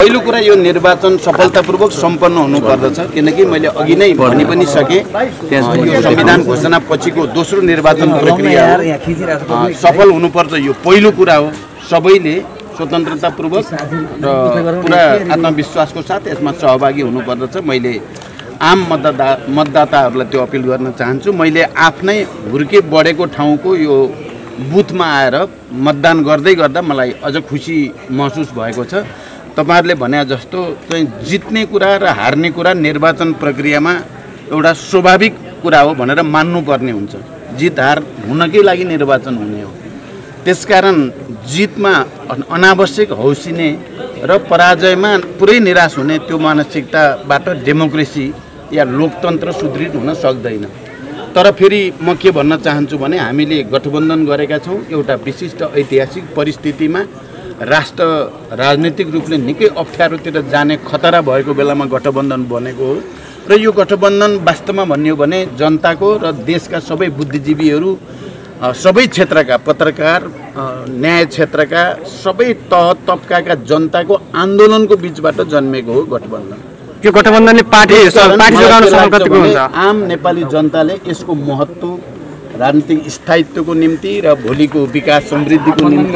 पहिलो कुरा यो निर्वाचन सफलतापूर्वक सम्पन्न हुनुपर्दछ किनकि मैले अघि नै भनि पनि सके यो संविधान घोषणा पछिको दोस्रो निर्वाचन प्रक्रिया सफल हुनुपर्छ। यो पहिलो कुरा हो। सबैले स्वतन्त्रतापूर्वक र पुरा आत्मविश्वासको साथ यसमा सहभागी हुनुपर्दछ। मैले आम मतदाताहरूलाई त्यो अपिल गर्न चाहन्छु। मैले आफ्नै हुर्के बढेको ठाउँको यो बुथमा आएर मतदान गर्दै गर्दा मलाई अझ खुसी महसुस भएको छ। तपाईहरुले भने जस्तो चाहिँ जित्ने कुरा र हार्ने कुरा निर्वाचन प्रक्रियामा एउटा स्वाभाविक कुरा हो भनेर मान्नुपर्ने हुन्छ। जित हार हुनकै लागि निर्वाचन हुने हो। त्यसकारण जितमा अनावश्यक हौसिने र पराजयमा पुरै निराश हुने त्यो मानसिकताबाट डेमोक्रेसी या लोकतन्त्र सुदृढ हुन सक्दैन। तर फेरि म के भन्न चाहन्छु भने हामीले गठबन्धन गरेका छौं। एउटा विशिष्ट ऐतिहासिक परिस्थितिमा राष्ट्र राजनीतिक रूपले निकै अप्ठ्यारोतिर जाने खतरा भएको बेलामा गठबन्धन बनेको हो र यो गठबन्धन वास्तवमा भन्यो भने जनताको र देशका सबै बुद्धिजीवीहरू सबै क्षेत्रका पत्रकार न्याय क्षेत्रका सबै तह तबकाका जनताको आन्दोलनको बीचबाट जन्मेको हो गठबन्धन। यो गठबन्धनले पार्टी जोगाउन सफलताको हुन्छ। आम नेपाली जनताले यसको महत्त्व राजनीतिक स्थायित्वको निम्ति र भोलिको विकास समृद्धिको निम्ति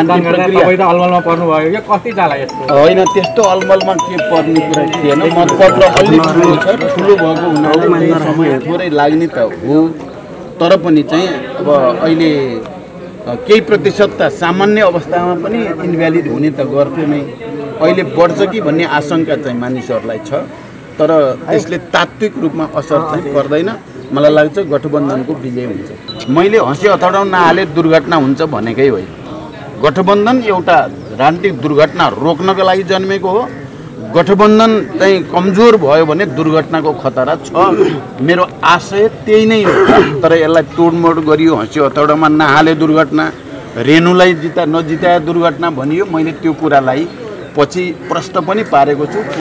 होइन त्यस्तो अलमलमा के पर्ने कुरा थिएन। मतपत्र अलि ठुलो छ, ठुलो भएको हुनाले समय थोरै लाग्ने त हो। तर पनि चाहिँ अब अहिले केही प्रतिशत त सामान्य अवस्थामा पनि इनभ्यालिड हुने त गर्थ्यो नै। अहिले बढ्छ कि भन्ने आशंका चाहिँ मानिसहरूलाई छ। तर त्यसले तात्विक रूपमा असर चाहिँ पर्दैन। मलाई लाग्छ गठबन्धनको विजय हुन्छ। मैले हँसी अथडाउन नहाले दुर्घटना हुन्छ भनेकै होइन। गठबन्धन एउटा राजनीतिक दुर्घटना रोक्नको लागि जन्मेको हो। गठबन्धन चाहिँ कमजोर भयो भने दुर्घटनाको खतरा छ। मेरो आशय त्यही नै हो। तर यसलाई तोडमोड गरियो, हँसी अथडाउनमा नहाले दुर्घटना, रेणुलाई नजिताए दुर्घटना भनियो। मैले त्यो कुरालाई पछि प्रश्न पनि पारेको छु।